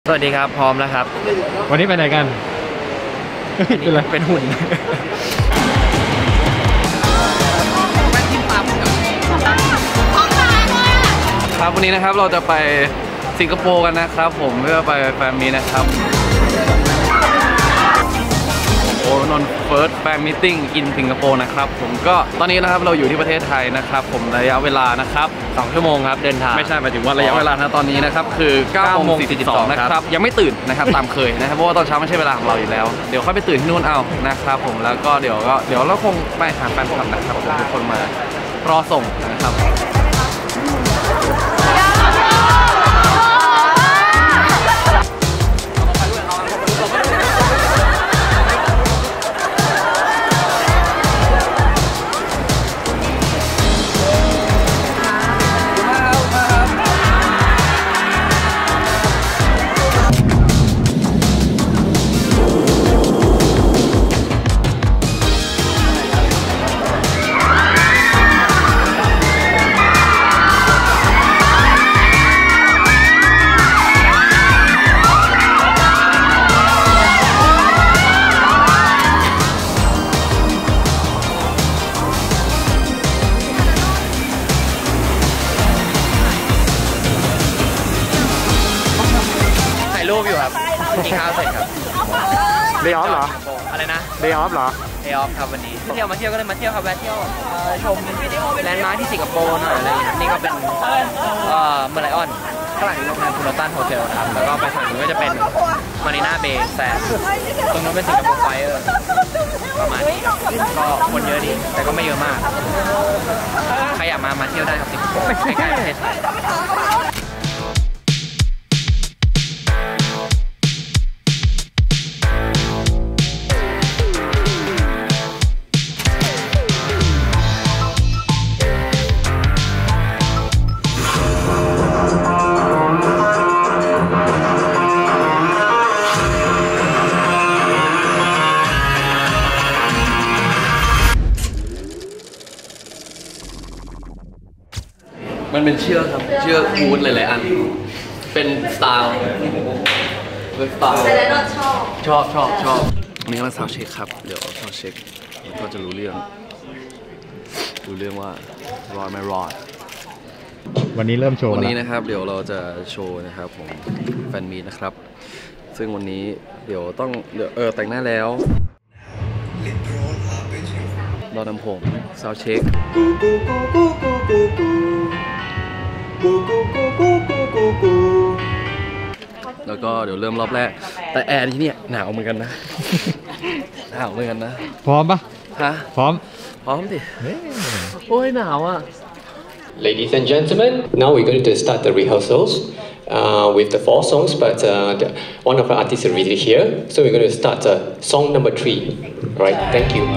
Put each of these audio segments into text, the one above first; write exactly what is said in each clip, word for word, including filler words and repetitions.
สวัสดีครับพร้อมแล้วครับวันนี้ไปไหนกันเป็นอะไรเป็นหุ่นครับวันนี้นะครับเราจะไปสิงคโปร์กันนะครับผมเพื่อไปแฟนมีนะครับโอนอนเฟิร์สแฟนมิทติ้งอินสิงคโปร์นะครับผมก็ตอนนี้นะครับเราอยู่ที่ประเทศไทยนะครับผมระยะเวลานะครับสองชั่วโมงครับเดินทางไม่ใช่หมายถึงว่าระยะเวลานะตอนนี้นะครับคือเก้าโมงสี่สิบสองนะครับยังไม่ตื่นนะครับตามเคยนะครับเพราะว่าตอนเช้าไม่ใช่เวลาของเราอยู่แล้วเดี๋ยวค่อยไปตื่นที่นู่นเอานะครับผมแล้วก็เดี๋ยวก็เดี๋ยวเราคงไปหาแฟนคลับนะครับทุกคนมารอส่งนะครับรูปอยู่ครับกินข้าวเสร็จครับเดย์ออฟเหรออะไรนะเดย์ออฟเหรอเดย์ออฟครับวันนี้เที่ยวมาเที่ยวก็เลยมาเที่ยวครับแวะเที่ยวชมแลนด์มาร์คที่สิงคโปร์หน่อยอะไรอย่างเงี้ยนี่ก็เป็นเมอร์ไลออนข้างหลังนี้โรงแรมคูโรตันโฮเทลครับแล้วก็ไปฝั่งนู้นก็จะเป็นมารีนาเบย์แซนตรงนู้นเป็นสิงคโปร์ไฟเออร์ประมาณนี้ก็คนเยอะดีแต่ก็ไม่เยอะมากใครอยากมามาเที่ยวได้ครับสิงคโปร์ใกล้ๆประเทศไทยมันเป็นเชือกครับเชือกวูดหลายๆอันเป็นสไตล์เป็นสไตล์ชอบชอบชอบอันนี้กำลังซาวเช็คครับเดี๋ยวซาวเช็คแล้วก็จะรู้เรื่องรู้เรื่องว่ารอดไม่รอดวันนี้เริ่มโชว์วันนี้นะครับเดี๋ยวเราจะโชว์นะครับผมแฟนมีตนะครับซึ่งวันนี้เดี๋ยวต้องเดี๋ยวเออแต่งหน้าแล้วรอน้ำผมซาวเช็คแล้วก็เดี๋ยวเริ่มรอบแรกแต่แอร์ที่นี่หนาวเหมือนกันนะหนาวเหมือนกันนะพร้อมปะฮะพร้อมพร้อมดิโอ้ยหนาวอ่ะ Ladies and gentlemen, now we're going to start the rehearsals uh, with the four songs, but uh, the, one of our artists is really here, so we're going to start uh, song number three. All right, thank you.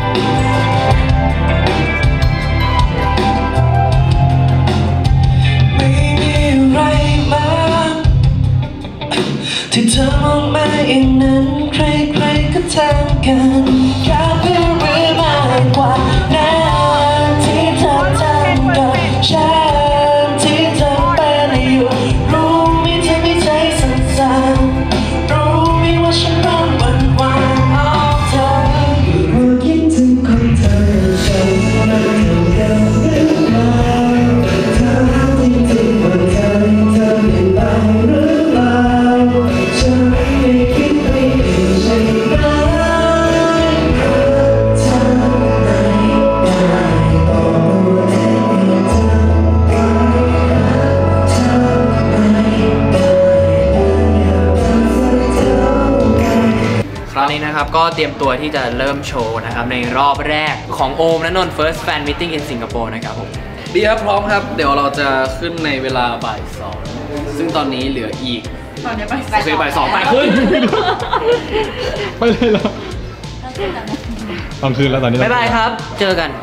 ที่เธอมองมาอย่างนั้นใครๆก็ทำกันแค่เพื่อหรือมากกว่านั้นที่เธอทำกับฉันที่เธอเป็นอยู่รู้ไหมเธอไม่ใจสั่นๆรู้ไหมว่าฉันร้อนวันวานเอาเธอรู้คิดถึงคนเธอฉันรักเธอหรือเปล่าเธอจริงๆว่าเธอเธอเป็นไรหรือเปล่าตอนนี้นะครับก็เตรียมตัวที่จะเริ่มโชว์นะครับในรอบแรกของโอมและนนท์ First Fan Meeting in Singapore นะครับผมดีครับพร้อมครับเดี๋ยวเราจะขึ้นในเวลาบ่ายสองซึ่งตอนนี้เหลืออีกตอนนี้บ่ายสองบ่ายสองไปขึ้นไปเลยเหรอตอนคืนแล้วตอนนี้บ๊ายบายครับเจอกัน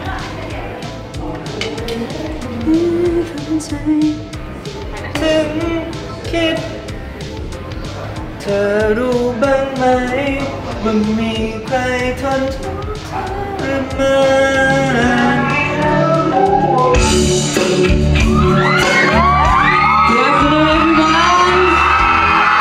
ถึงคิดเธอรู้บ้างไหมว่ามีใครทนทุกข์หรือไม่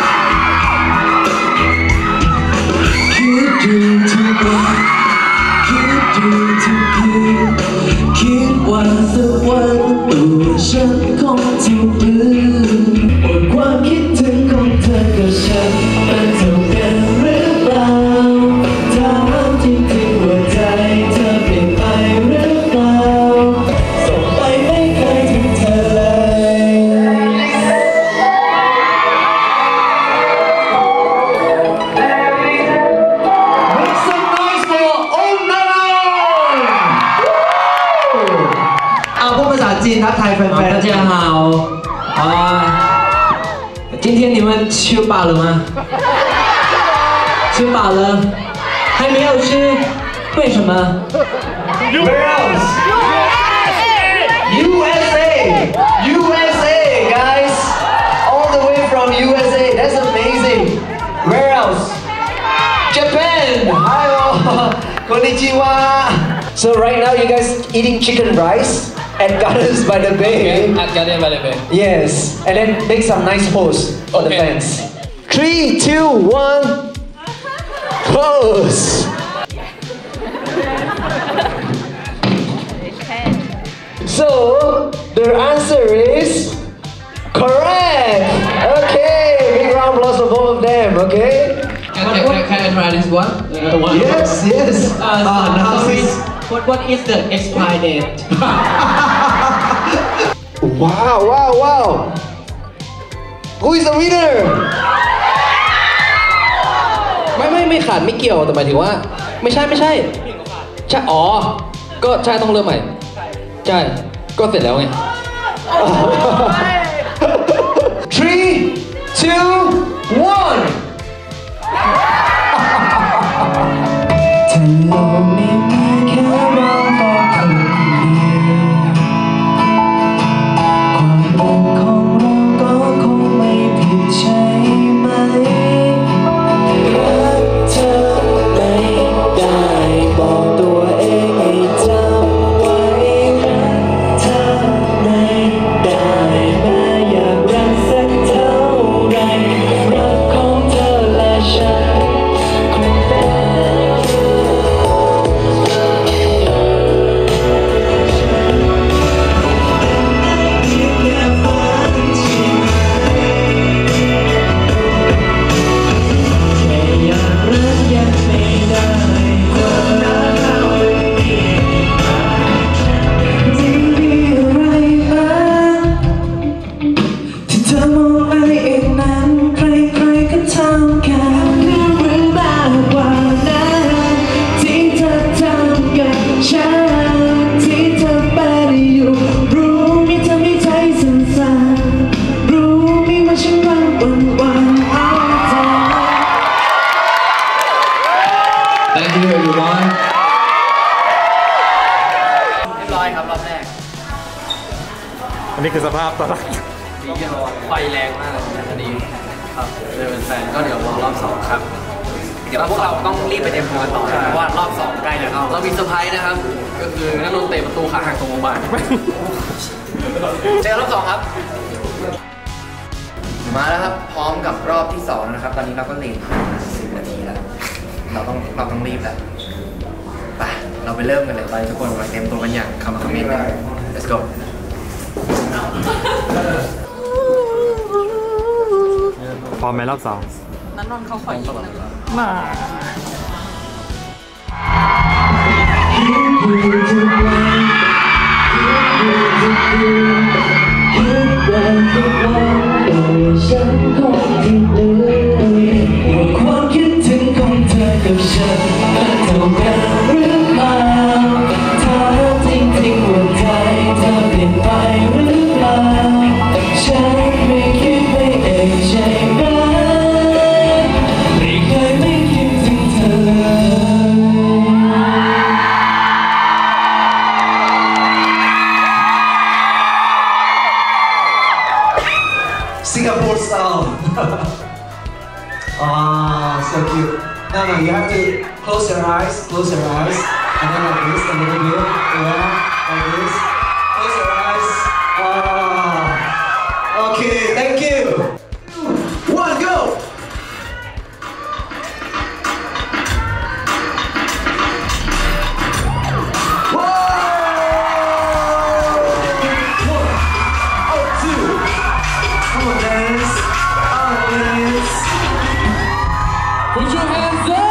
แฟนๆ大家好啊今天你们吃饱了吗吃饱了还没有吃为什么 Where else U S A U S A guys all the way from U S A that's amazing Where else Japan hi konnichiwa so right now you guys eating chicken rice at Gardens by the Bay at Garden by the Bay yes and then make some nice pose for the fans three two one pose so the answer is correct okay big round of applause for both of them okay Can, can, can I try this one? The one. yes yes Uh, ah so, now so is is- what, what is the expire date? wow wow wow who is the winner ไม่ไม่ไม่ขาดไม่เกี่ยวแต่หมายถึงว่า ไม่ใช่ไม่ใช่ใช่อ๋อ ก็ใช่ต้องเริ่มใหม่ใช่ก็เสร็จแล้วไง three two one ถ้าโลกนี้มีแค่เราสองคนความรักของเราก็คงไม่ผิดใช่ไหมรักเธอไม่ได้บอกตัวเองให้จำไว้รักเธอไม่ได้แม้อยากรักสักเท่าไรรักของเธอและฉันคงเป็น Thank you everyone เรียบร้อยครับรอบแรกอันนี้คือสภาพตอนแรกไฟแรงมากเลยอันนี้ครับเลยเป็นแฟนก็เดี๋ยวรอรอบสองครับ เดี๋ยวพวกเราต้องรีบไปเตรียมตัวกันต่อนะเพราะว่ารอบสองใกล้จะเข้าเรามีเซอร์ไพรส์นะครับ ก็คือนักดนตรีประตูขาหักตรงโรงพยาบาลเจอรอบสองครับ มาแล้วครับพร้อมกับรอบที่สองนะครับ ตอนนี้เราก็เลทสิบนาทีแล้วเราต้องเราต้องรีบแล้วไปเราไปเริ่มกันเลยตอนนี้ทุกคนกำลังเตรียมตัวกันอย่างคำคำเมนต์ let's go พร้อมไหมรอบสองนั้นนนเขาขอยิงนะฉันคงที่เหลือความคิดถึงของเธอกับฉันเท่ากันหรือเปล่าถ้าจริงๆว่าใจเธอเปลี่ยนไปหรือเปล่าฉันไม่คิดไปเองใช่ไหมไม่เคยไม่คิดถึงเธอเลย Singapore style. Ah, so cute. No, no, you have to close your eyes, close your eyes, and then like this, a little bit, yeah, like this. Close your eyes. Ah, okay, thank you. One, go. Put your hands up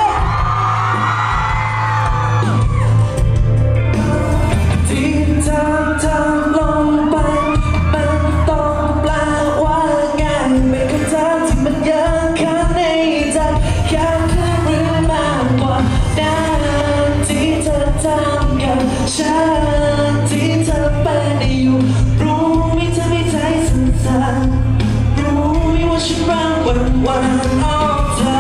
ที่เธอทำลงไปมันต้องแปลว่าไงไม่คำถามที่มันยังค้างในใจแค่เพื่อนหรือมากกว่านั้นที่เธอทำกับฉันที่เธอเป็นอยู่รู้วันเอาเธอ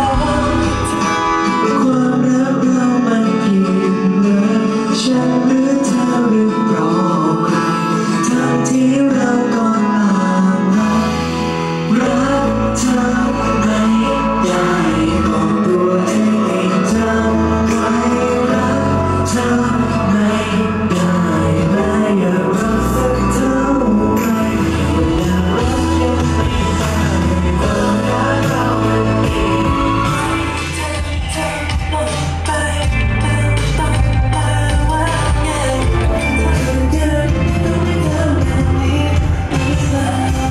ความรักเรามันเพียงเลยฉันหรือเธอหรือรอใครทั้งที่เราก็ต่างรักเธอไม่ได้บอกตัวเองจำไว้รักเธอไม่ได้แม้อย่ารักสักเท่าไหร่เวลารักยังไม่ได้ความรักเรามันเองเธอหมดไปเธอต้องมาว่าไงเธอเดินไม่ทำแบบนี้อีกแล้ว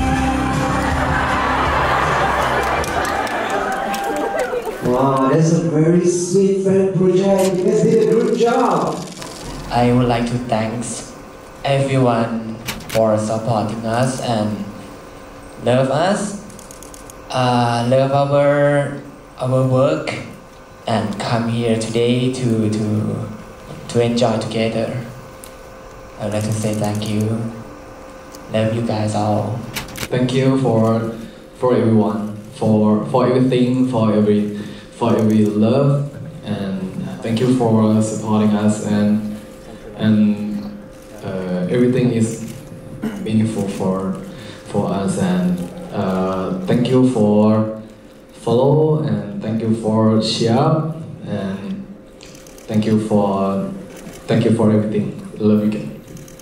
Wow, that's a very sweet fan project. You guys did a good job. I would like to thank everyone for supporting us and love us, uh, love our our work, and come here today to to to enjoy together. I would like to say thank you. Love you guys all. Thank you for for everyone, for for everything, for every for every love, and thank you for supporting us, and and uh, everything is meaningful for for us, and uh, thank you for follow, and thank you for share, and thank you for thank you for everything. Love you again.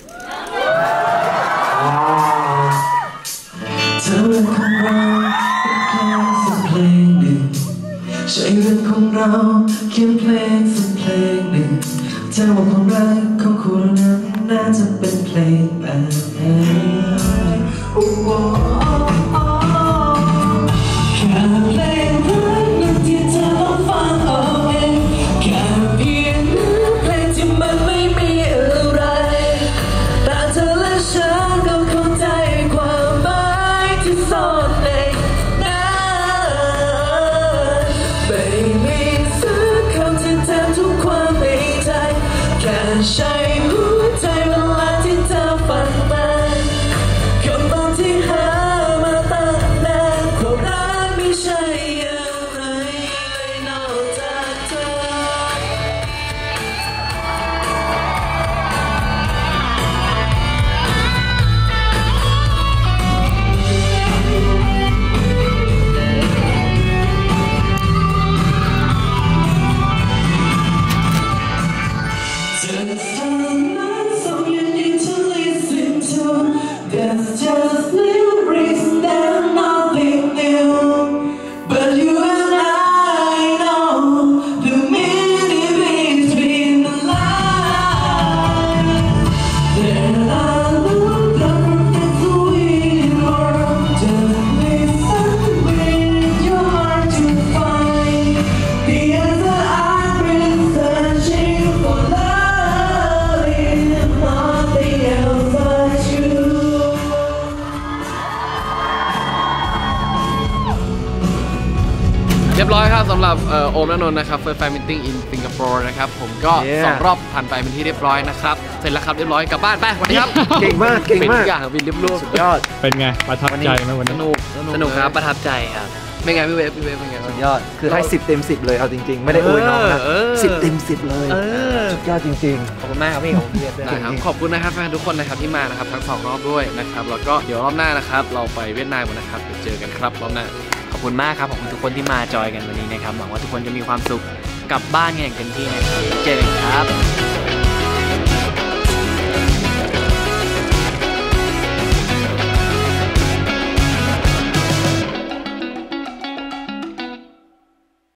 เธอเป็นของเราเป็นแค่สักเพลงหนึ่งใช่เรื่องของเราเขียนเพลงสักเพลงหนึ่งเธอบอกความรักของคุณนั้นน่าจะเป็นเพลงแบบไหนโอ้โหแค่เพลงรักนั้นที่เธอต้องฟังเอาเองแค่เพียงเนื้อเพลงที่มันไม่มีอะไรแต่เธอและฉันก็เข้าใจความหมายที่ซ่อนในนั้นไม่มีสักคำที่แทนทุกความในใจแค่ใช้หัวใจเวลาที่เธอฟังมันคำตอบที่หามาตั้งนานความรักไม่ใช่อะไรเลยนอกจากเธอ Just a nice song you need to listen to. That's just lyrics, they're nothing new. But you and I know the meaning between the lines. There are no perfect sweet words. Just listen with your heart to find the answer I've been searching for. Love is nothing else but you. เรียบร้อยครับสำหรับเอ่อโอมณนนท์นะครับ First Fan Meeting in Singapore นะครับผมก็ Yeah. สองรอบผ่านไปเป็นที่เรียบร้อยนะครับเสร็จแล้วครับเรียบร้อยกลับบ้านไปสวัสดีครับเก่งมากเก่งมากเป็นทุกอย่างวินเรียบร้อยสุดยอดเป็นไงประทับใจไหมวันสนี้นุกสนุกครับประทับใจครับเป็นไงพี่เวฟพี่เวฟเป็นไงบ้างยอดคือให้สิบเต็มสิบเลยเอาจริงๆ ไม่ได้อวยน้องนะเออสิบเต็มสิบเลยเออยอดจริงขอบคุณมากครับพี่ขอบคุณพี่เอฟด้วยได้ครับขอบคุณนะครับแฟนทุกคนนะครับที่มานะครับทั้งสองรอบด้วยนะครับแล้วก็เดี๋ยวรอบหน้านะครับเราไปเวียดนามกันนะครับเดี๋ยวเจอกันครับรอบหน้าขอบคุณมากครับขอบคุณทุกคนที่มาจอยกันวันนี้นะครับหวังว่าทุกคนจะมีความสุขกลับบ้านกันอย่างเต็มที่นะครับเจอกันครับ